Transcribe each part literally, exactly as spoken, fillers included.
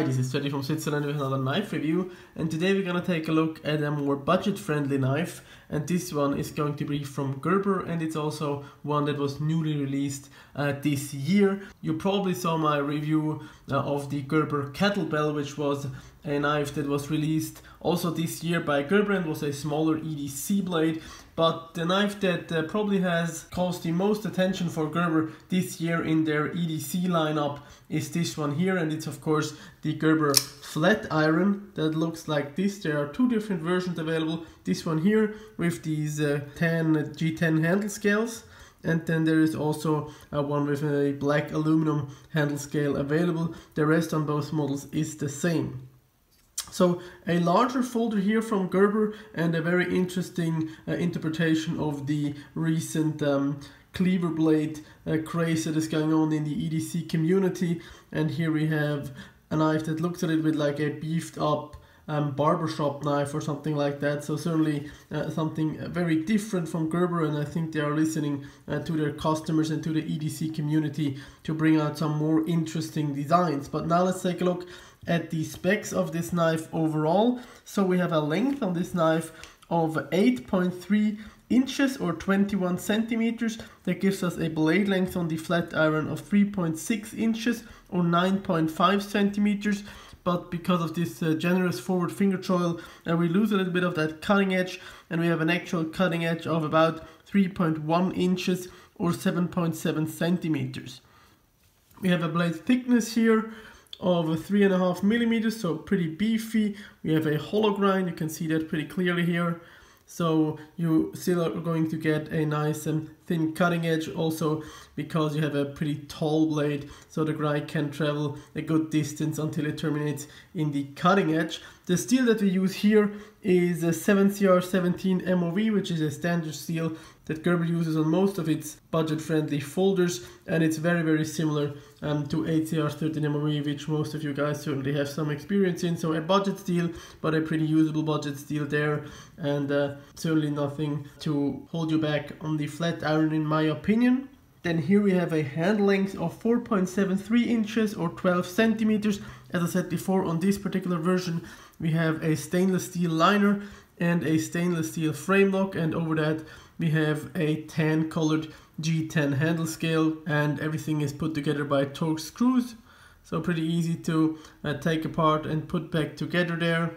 Hi, this is Freddy from Switzerland with another knife review, and today we're going to take a look at a more budget-friendly knife, and this one is going to be from Gerber, and it's also one that was newly released uh, this year. You probably saw my review uh, of the Gerber Kettlebell, which was a knife that was released also this year by Gerber and was a smaller E D C blade. But the knife that uh, probably has caused the most attention for Gerber this year in their E D C lineup is this one here, and it's of course the Gerber Flat Iron that looks like this. There are two different versions available. This one here with these uh, ten G ten handle scales, and then there is also uh, one with a black aluminum handle scale available. The rest on both models is the same. So a larger folder here from Gerber, and a very interesting uh, interpretation of the recent um, cleaver blade uh, craze that is going on in the E D C community. And here we have a knife that looks a little bit like a beefed up um, barbershop knife or something like that. So certainly uh, something very different from Gerber, and I think they are listening uh, to their customers and to the E D C community to bring out some more interesting designs. But now let's take a look at the specs of this knife overall. So we have a length on this knife of eight point three inches or twenty-one centimeters. That gives us a blade length on the flat iron of three point six inches or nine point five centimeters. But because of this uh, generous forward finger choil, uh, we lose a little bit of that cutting edge, and we have an actual cutting edge of about three point one inches or seven point seven centimeters. We have a blade thickness here of three and a half millimeters, so pretty beefy. We have a hollow grind, you can see that pretty clearly here. So you still are going to get a nice and thin cutting edge, also because you have a pretty tall blade, so the grind can travel a good distance until it terminates in the cutting edge. The steel that we use here is a seven C R seventeen M O V, which is a standard steel that Gerber uses on most of its budget-friendly folders, and it's very very similar um, to eight C R thirteen M O V, which most of you guys certainly have some experience in. So a budget steel, but a pretty usable budget steel there, and uh, certainly nothing to hold you back on the flat iron in my opinion. Then here we have a handle length of four point seven three inches or twelve centimeters. As I said before, on this particular version we have a stainless steel liner and a stainless steel frame lock, and over that we have a tan colored G ten handle scale, and everything is put together by Torx screws. So pretty easy to uh, take apart and put back together there.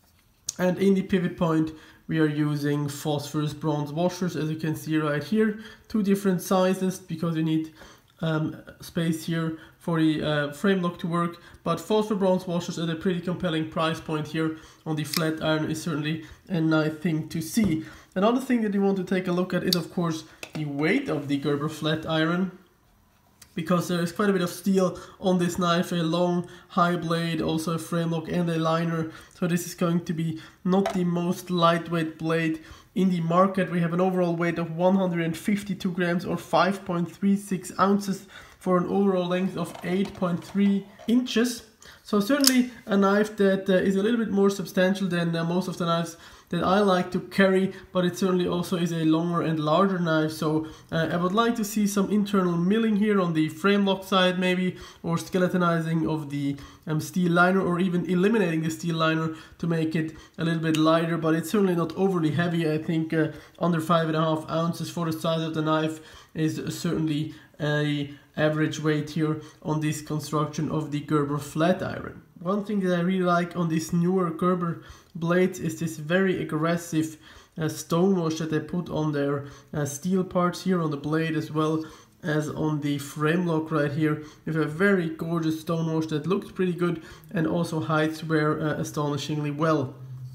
And in the pivot point we are using phosphorus bronze washers, as you can see right here. Two different sizes because you need um, space here for the uh, frame lock to work. But phosphor bronze washers at a pretty compelling price point here on the flat iron is certainly a nice thing to see. Another thing that you want to take a look at is of course the weight of the Gerber flat iron, because there is quite a bit of steel on this knife, a long high blade, also a frame lock and a liner. So this is going to be not the most lightweight blade in the market. We have an overall weight of one hundred fifty-two grams or five point three six ounces for an overall length of eight point three inches. So certainly a knife that uh, is a little bit more substantial than uh, most of the knives that I like to carry, but it certainly also is a longer and larger knife. So uh, I would like to see some internal milling here on the frame lock side maybe, or skeletonizing of the um, steel liner, or even eliminating the steel liner to make it a little bit lighter, but it's certainly not overly heavy. I think uh, under five and a half ounces for the size of the knife is certainly a average weight here on this construction of the Gerber flat iron. One thing that I really like on these newer Gerber blades is this very aggressive uh, stone wash that they put on their uh, steel parts here on the blade, as well as on the frame lock right here, with a very gorgeous stone wash that looks pretty good and also hides wear uh, astonishingly well.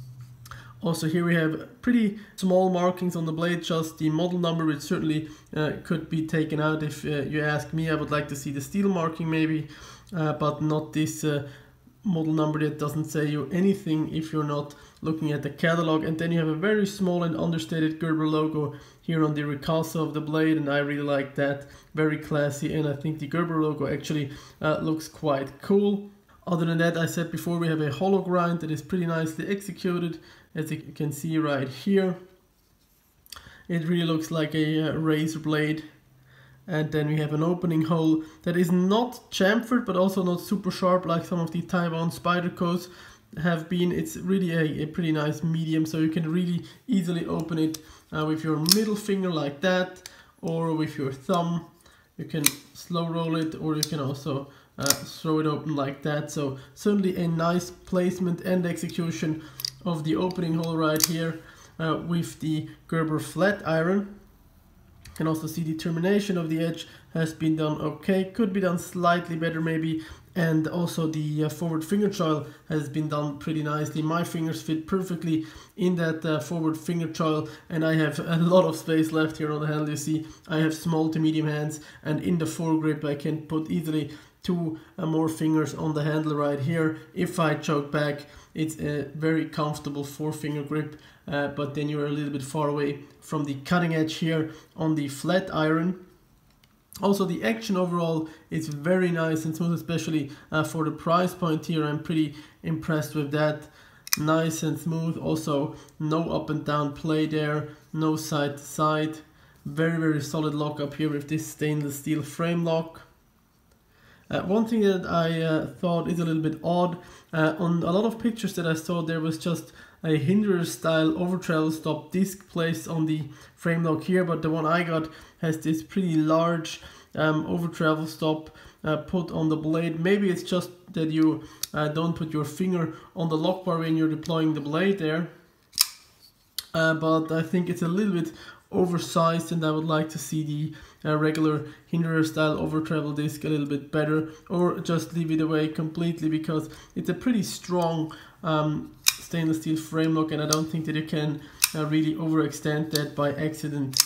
Also here we have pretty small markings on the blade, just the model number, which certainly uh, could be taken out if uh, you ask me. I would like to see the steel marking maybe, uh, but not this uh, model number that doesn't say you anything if you're not looking at the catalog. And then you have a very small and understated Gerber logo here on the ricasso of the blade, and I really like that. Very classy, and I think the Gerber logo actually uh, looks quite cool. Other than that, I said before, we have a hollow grind that is pretty nicely executed, as you can see right here. It really looks like a uh, razor blade, and then we have an opening hole that is not chamfered but also not super sharp like some of the Taiwan Spydercos have been. It's really a, a pretty nice medium, so you can really easily open it uh, with your middle finger like that, or with your thumb. You can slow roll it, or you can also uh, throw it open like that. So certainly a nice placement and execution of the opening hole right here uh, with the Gerber flat iron. You can also see the termination of the edge has been done okay, could be done slightly better maybe, and also the uh, forward finger choil has been done pretty nicely. My fingers fit perfectly in that uh, forward finger choil, and I have a lot of space left here on the handle. You see I have small to medium hands, and in the foregrip I can put easily two uh, more fingers on the handle right here. If I choke back, it's a very comfortable four finger grip, uh, but then you're a little bit far away from the cutting edge here on the flat iron. Also, the action overall is very nice and smooth, especially uh, for the price point here. I'm pretty impressed with that. Nice and smooth. Also, no up and down play there, no side to side. Very, very solid lock up here with this stainless steel frame lock. Uh, one thing that I uh, thought is a little bit odd, uh, on a lot of pictures that I saw, there was just a Hinderer style over travel stop disc placed on the frame lock here, but the one I got has this pretty large um, over travel stop uh, put on the blade. Maybe it's just that you uh, don't put your finger on the lock bar when you're deploying the blade there, uh, but I think it's a little bit oversized, and I would like to see the uh, regular Hinderer style over travel disc a little bit better, or just leave it away completely, because it's a pretty strong um, stainless steel frame lock, and I don't think that you can uh, really overextend that by accident.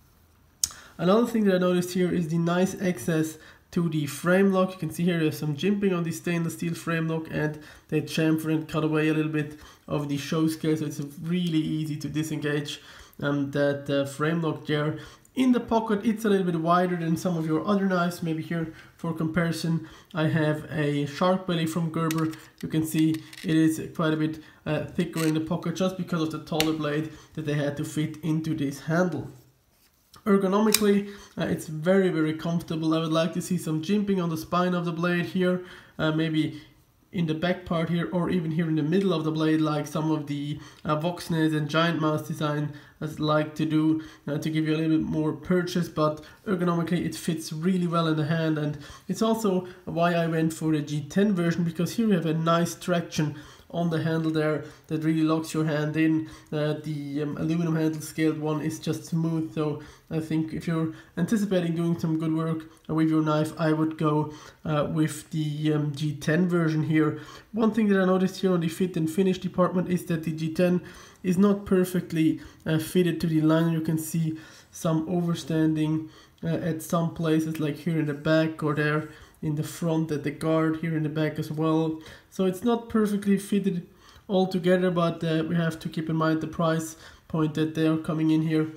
Another thing that I noticed here is the nice access to the frame lock. You can see here there's some jimping on the stainless steel frame lock, and they chamfer and cut away a little bit of the show scale, so it's really easy to disengage um, that uh, frame lock there. In the pocket, it's a little bit wider than some of your other knives. Maybe here for comparison, I have a Shark Belly from Gerber. You can see it is quite a bit uh, thicker in the pocket, just because of the taller blade that they had to fit into this handle. Ergonomically, uh, it's very, very comfortable. I would like to see some jimping on the spine of the blade here, uh, maybe in the back part here, or even here in the middle of the blade, like some of the uh, Voxnaes and Giant Mouse design as like to do, uh, to give you a little bit more purchase. But ergonomically it fits really well in the hand, and it's also why I went for the G ten version, because here we have a nice traction on the handle there that really locks your hand in. Uh, the um, aluminum handle scaled one is just smooth, so I think if you're anticipating doing some good work uh, with your knife, I would go uh, with the um, G ten version here. One thing that I noticed here on the fit and finish department is that the G ten is not perfectly uh, fitted to the liner. You can see some overstanding uh, at some places, like here in the back, or there in the front at the guard, here in the back as well. So it's not perfectly fitted all together, but uh, we have to keep in mind the price point that they are coming in here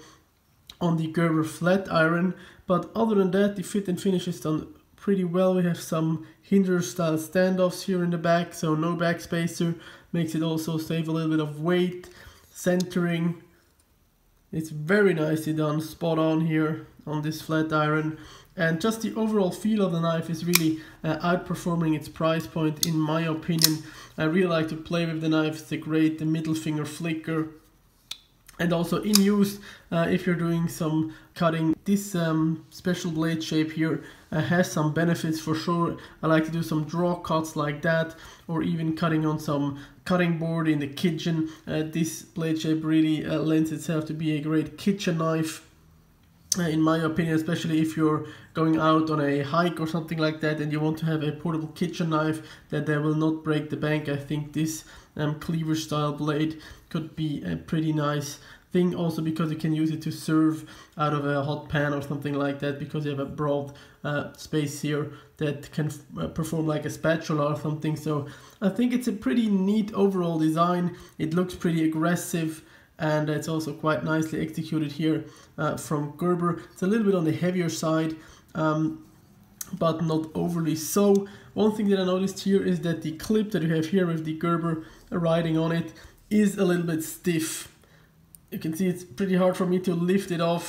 on the Gerber flat iron. But other than that, the fit and finish is done pretty well. We have some Hinderer style standoffs here in the back, so no back spacer, makes it also save a little bit of weight. Centering, it's very nicely done, spot on here on this flat iron. And just the overall feel of the knife is really uh, outperforming its price point, in my opinion. I really like to play with the knife. It's a great the middle finger flicker. And also in use, uh, if you're doing some cutting, this um, special blade shape here uh, has some benefits for sure. I like to do some draw cuts like that, or even cutting on some cutting board in the kitchen. Uh, this blade shape really uh, lends itself to be a great kitchen knife, Uh, in my opinion, especially if you're going out on a hike or something like that and you want to have a portable kitchen knife that they will not break the bank. I think this um, cleaver style blade could be a pretty nice thing, also because you can use it to serve out of a hot pan or something like that, because you have a broad uh, space here that can uh, perform like a spatula or something. So I think it's a pretty neat overall design. It looks pretty aggressive, and it's also quite nicely executed here uh, from Gerber. It's a little bit on the heavier side, um, but not overly so. One thing that I noticed here is that the clip that you have here with the Gerber writing on it is a little bit stiff. You can see it's pretty hard for me to lift it off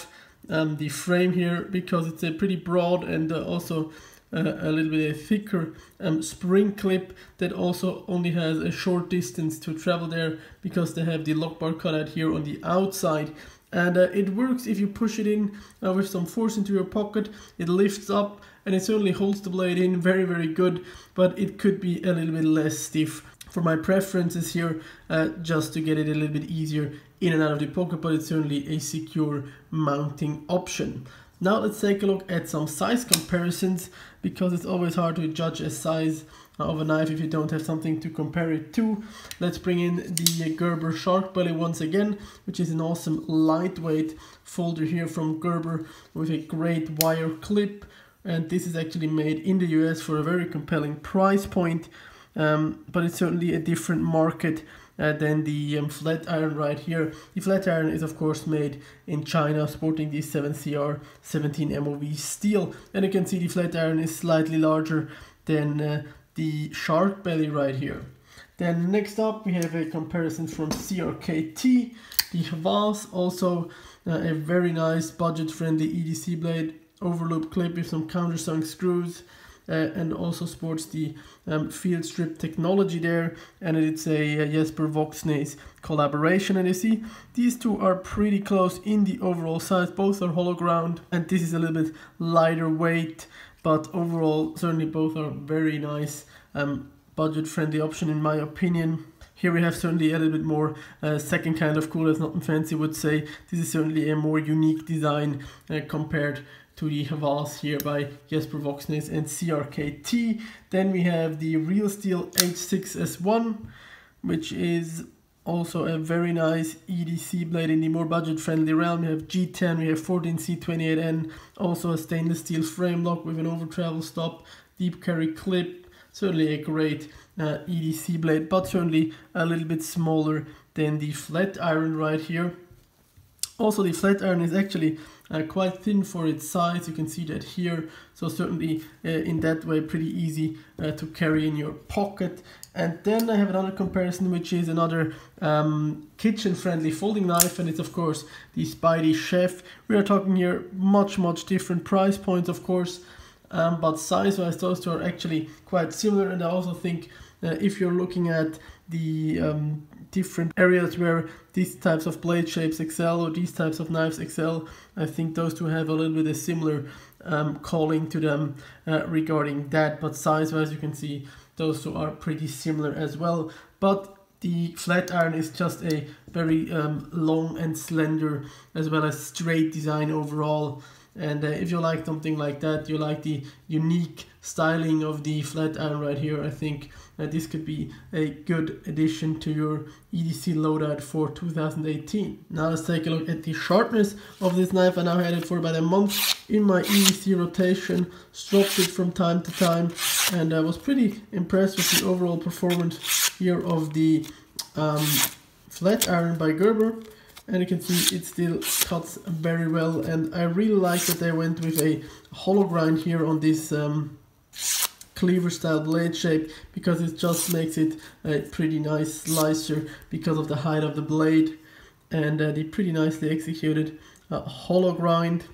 um, the frame here, because it's a pretty broad and uh, also uh, a little bit a thicker um, spring clip that also only has a short distance to travel there, because they have the lock bar cutout here on the outside. And uh, it works if you push it in uh, with some force into your pocket. It lifts up and it certainly holds the blade in very, very good, but it could be a little bit less stiff. For my preferences here, uh, just to get it a little bit easier in and out of the pocket, but it's certainly a secure mounting option. Now let's take a look at some size comparisons, because it's always hard to judge a size of a knife if you don't have something to compare it to. Let's bring in the Gerber Shark Belly once again, which is an awesome lightweight folder here from Gerber with a great wire clip. And this is actually made in the U S for a very compelling price point, um, but it's certainly a different market uh, than the um, flat iron right here. The flat iron is of course made in China, sporting the seven C R seventeen M O V steel, and you can see the flat iron is slightly larger than uh, the Shark Belly right here. Then next up we have a comparison from C R K T, the Havas, also uh, a very nice budget-friendly E D C blade, overloop clip with some countersunk screws, uh, and also sports the um, field strip technology there, and it's a, a Jesper Voxnaes collaboration. And you see these two are pretty close in the overall size, both are hollow ground, and this is a little bit lighter weight, but overall certainly both are very nice um, budget friendly option in my opinion. Here we have certainly a little bit more uh, second kind of cool, as Nothing Fancy would say. This is certainly a more unique design uh, compared to the Havas here by Jesper Voxnaes and C R K T. Then we have the Real Steel H six S one, which is also a very nice E D C blade in the more budget friendly realm. We have G ten, we have fourteen C twenty-eight N, also a stainless steel frame lock with an over travel stop, deep carry clip. Certainly a great uh, E D C blade, but certainly a little bit smaller than the flat iron right here. Also, the flat iron is actually uh, quite thin for its size. You can see that here. So certainly uh, in that way pretty easy uh, to carry in your pocket. And then I have another comparison, which is another um, kitchen-friendly folding knife, and it's of course the Spydie Chef. We are talking here much, much different price points, of course, um, but size-wise those two are actually quite similar. And I also think uh, if you're looking at the um, different areas where these types of blade shapes excel, or these types of knives excel, I think those two have a little bit of similar um, calling to them uh, regarding that. But size-wise, you can see those two are pretty similar as well. But the flat iron is just a very um, long and slender, as well as straight design overall. And uh, if you like something like that, you like the unique styling of the flat iron right here, I think uh, this could be a good addition to your E D C loadout for two thousand eighteen. Now let's take a look at the sharpness of this knife. I now had it for about a month in my E D C rotation, stropped it from time to time, and I was pretty impressed with the overall performance here of the um, flat iron by Gerber. And you can see it still cuts very well, and I really like that they went with a hollow grind here on this um, cleaver style blade shape, because it just makes it a pretty nice slicer because of the height of the blade, and uh, the pretty nicely executed uh, hollow grind.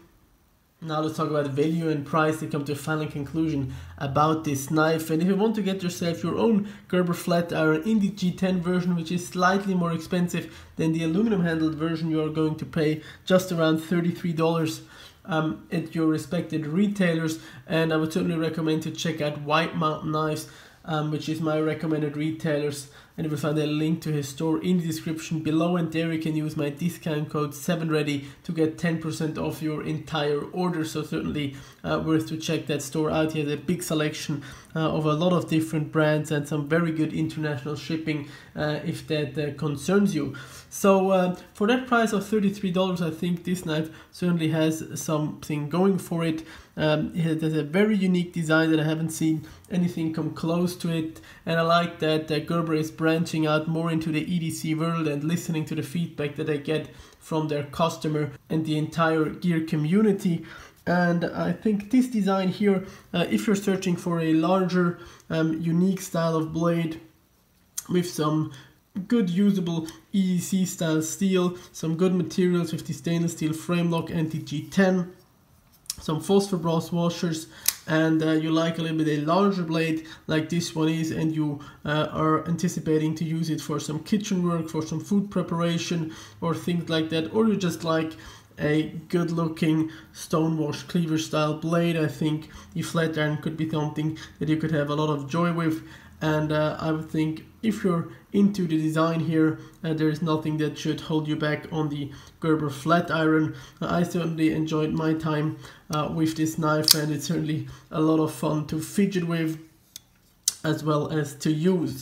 Now let's talk about value and price to come to a final conclusion about this knife. And if you want to get yourself your own Gerber flat iron in the G ten version, which is slightly more expensive than the aluminum handled version, you are going to pay just around thirty-three dollars um, at your respected retailers. And I would certainly recommend to check out White Mountain Knives, um, which is my recommended retailers. And you will find a link to his store in the description below, and there you can use my discount code seven ready to get ten percent off your entire order. So certainly uh, worth to check that store out. He has a big selection uh, of a lot of different brands and some very good international shipping uh, if that uh, concerns you. So uh, for that price of thirty-three dollars, I think this knife certainly has something going for it. Um, it has a very unique design that I haven't seen anything come close to it, and I like that uh, Gerber is branching out more into the E D C world and listening to the feedback that they get from their customer and the entire gear community. And I think this design here, uh, if you're searching for a larger, um, unique style of blade with some good usable E D C style steel, some good materials with the stainless steel frame lock and the G ten, some phosphor brass washers, and uh, you like a little bit a larger blade like this one is, and you uh, are anticipating to use it for some kitchen work, for some food preparation or things like that, or you just like a good looking stonewash cleaver style blade, I think the flat iron could be something that you could have a lot of joy with. And uh, I would think if you're into the design here, uh, there is nothing that should hold you back on the Gerber flat iron. Uh, I certainly enjoyed my time uh, with this knife, and it's certainly a lot of fun to fidget with as well as to use.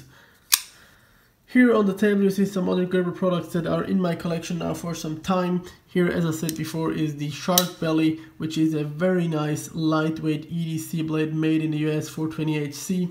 Here on the table you see some other Gerber products that are in my collection now for some time. Here, as I said before, is the Shark Belly, which is a very nice lightweight E D C blade made in the U S for twenty H C.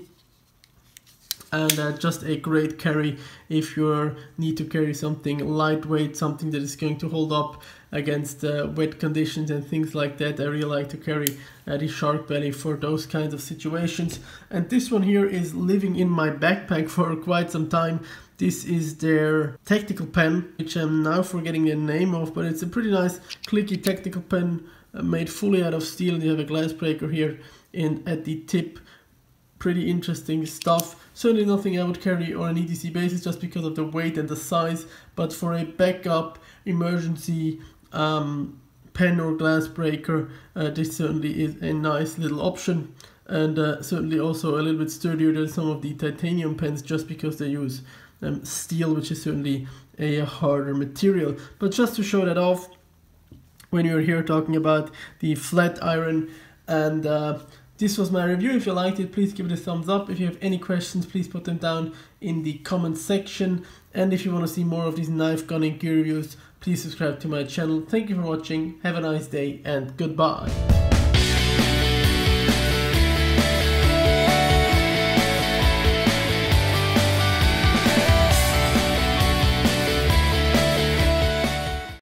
And uh, just a great carry if you need to carry something lightweight, something that is going to hold up against uh, wet conditions and things like that. I really like to carry uh, the Shark Belly for those kinds of situations. And this one here is living in my backpack for quite some time. This is their tactical pen, which I'm now forgetting the name of, but it's a pretty nice clicky tactical pen uh, made fully out of steel. And you have a glass breaker here in at the tip. Pretty interesting stuff. Certainly nothing I would carry on an E D C basis just because of the weight and the size, but for a backup emergency um, pen or glass breaker, uh, this certainly is a nice little option, and uh, certainly also a little bit sturdier than some of the titanium pens just because they use um, steel, which is certainly a harder material. But just to show that off, when you're here talking about the flat iron, and uh, this was my review. If you liked it, please give it a thumbs up. If you have any questions, please put them down in the comment section. And if you want to see more of these knife gun and gear reviews, please subscribe to my channel. Thank you for watching. Have a nice day and goodbye.